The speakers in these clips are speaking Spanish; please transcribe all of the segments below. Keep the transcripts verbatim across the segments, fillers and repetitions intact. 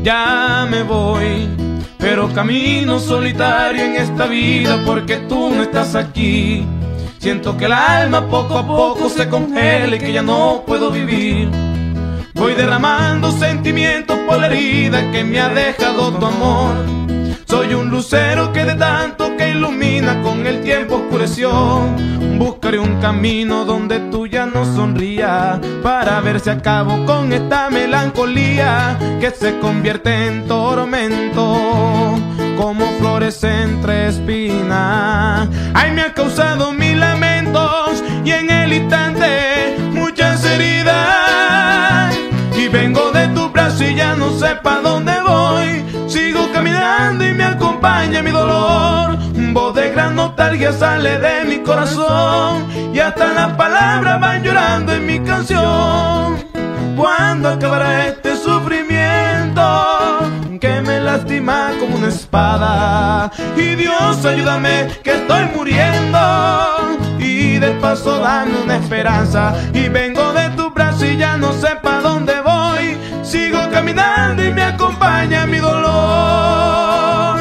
ya me voy, pero camino solitario en esta vida porque tú no estás aquí. Siento que el alma poco a poco se congela y que ya no puedo vivir. Voy derramando sentimientos por la herida que me ha dejado tu amor. Soy un lucero que de tanto que ilumina con el tiempo oscureció. Buscaré un camino donde tú ya no sonrías, para ver si acabo con esta melancolía que se convierte en tormento, como flores entre espinas. Ay, me ha causado mil lamentos y en el instante muchas heridas. Y vengo de tu brazo y ya no sé pa' dónde voy. Sigo caminando y me acompaña mi dolor. Voz de gran nostalgia sale de mi corazón y hasta las palabras van llorando en mi canción. ¿Cuándo acabará este sufrimiento que me lastima como una espada? Y Dios, ayúdame que estoy muriendo, y de paso dame una esperanza. Y vengo de tu brazo y ya no sé pa' dónde voy. Sigo caminando y me acompaña mi dolor.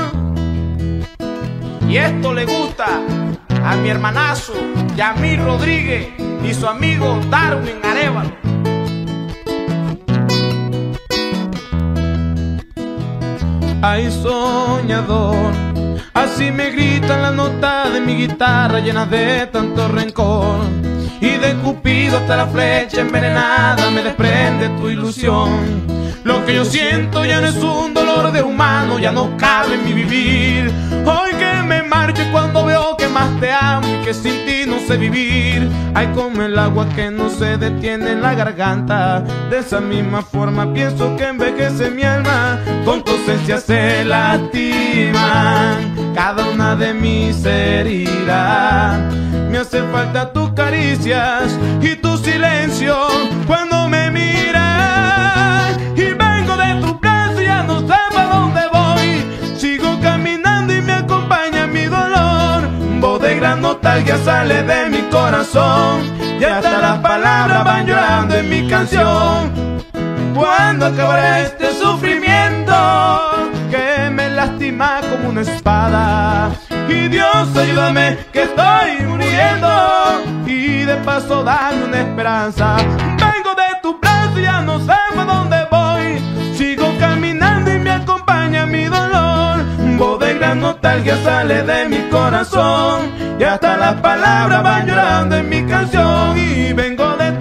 Y esto le gusta a mi hermanazo Yamil Rodríguez y su amigo Darwin Arevalo. Ay, soñador, así me gritan las notas de mi guitarra llenas de tanto rencor. Y de Cupido hasta la flecha envenenada me desprende tu ilusión. Lo que yo siento ya no es un dolor de humano, ya no cabe en mi vivir. Hoy que me marcho y cuando veo que más te amo y que sin ti no sé vivir. Ay, como el agua que no se detiene en la garganta, de esa misma forma pienso que envejece mi alma. Con tu ausencia se lastiman cada una de mis heridas. Me hace falta tus caricias y tu silencio cuando me miras. Y vengo de tu brazo y ya no sé para dónde voy. Sigo caminando y me acompaña mi dolor. Voz de gran nostalgia sale de mi corazón y hasta las palabras van llorando en mi canción. ¿Cuándo acabará este sufrimiento que me lastima como una espada? Y Dios, ayúdame que estoy muriendo, y de paso dame una esperanza. Vengo de tu brazo y ya no sé para dónde voy. Sigo caminando y me acompaña mi dolor. Voz de gran nostalgia sale de mi corazón y hasta las palabras van llorando en mi canción. Y vengo de